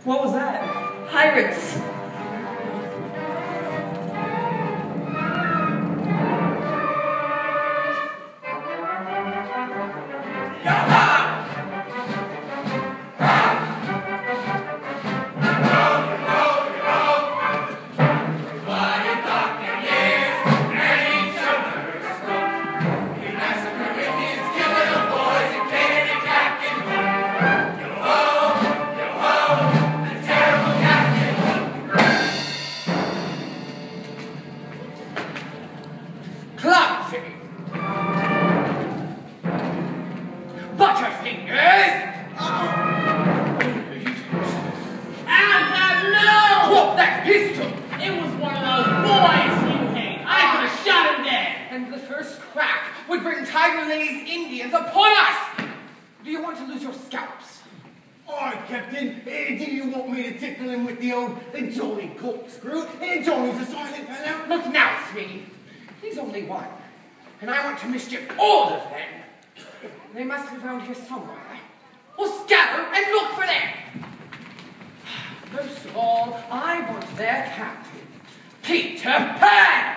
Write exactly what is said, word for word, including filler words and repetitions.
What was that? Pirates. Butterfingers! Out, Drop that pistol! It was one of those boys you hate. I could have shot him dead. And the first crack would bring Tiger Lily's Indians upon us! Do you want to lose your scalps? Alright, Captain. Eh, do you want me to tickle him with the old eh, Johnny corkscrew? Eh, Johnny's a silent fellow. Look now, Swede. He's only one. And I want to mischief all of them. They must be around here somewhere. We'll scatter and look for them. First of all, I want their captain, Peter Pan!